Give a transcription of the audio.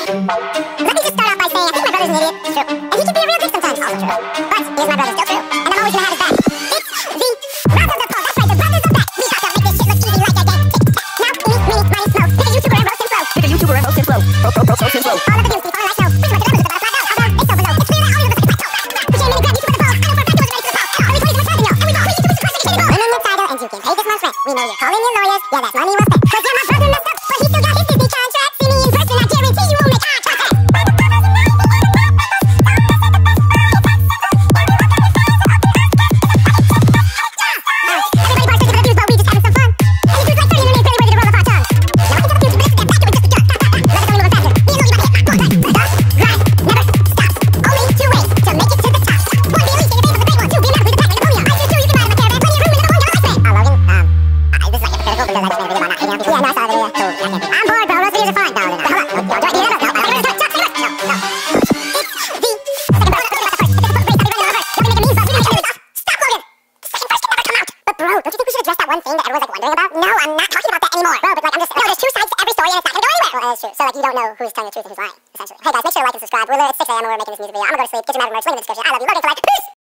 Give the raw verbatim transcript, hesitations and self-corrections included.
Let me just start off by saying I think my brother's an idiot. It's true. And he can be a real dick sometimes. Also true. But he is my brother, still true. And I'm always gonna have his back. It's the Brothers of Paul. That's right, the Brothers of Back. We got to make this shit look easy like a game. Now, me, me, money, smoke. Pick a YouTuber and roast and flow. Pick a YouTuber and roast and flow. Pro, pro, pro, roast and flow. All of the views, all I show. Pretty much the numbers are about to fly out. Although, they so below. It's clear that all of us are like plateau. Appreciate many grab YouTuber the ball. I know for a fact he wasn't ready for the ball. Early twenties was happening, yo. And we got three YouTubers to crush educated ball. Women inside and you can pay this month's rent. We know you're calling in lawyers. Yeah, that's money well spent. Cause yeah, my brother messed up, but he still got his Disney contract. See me in person, I guarantee you won't make eye contact. So, like, you don't know who's telling the truth and who's lying, essentially. Hey, guys, make sure to like and subscribe. We're, it's six A M and we're making this music video. I'm gonna go to sleep. Get your mad merch. Link in the description. I love you. Logan Collect. Peace!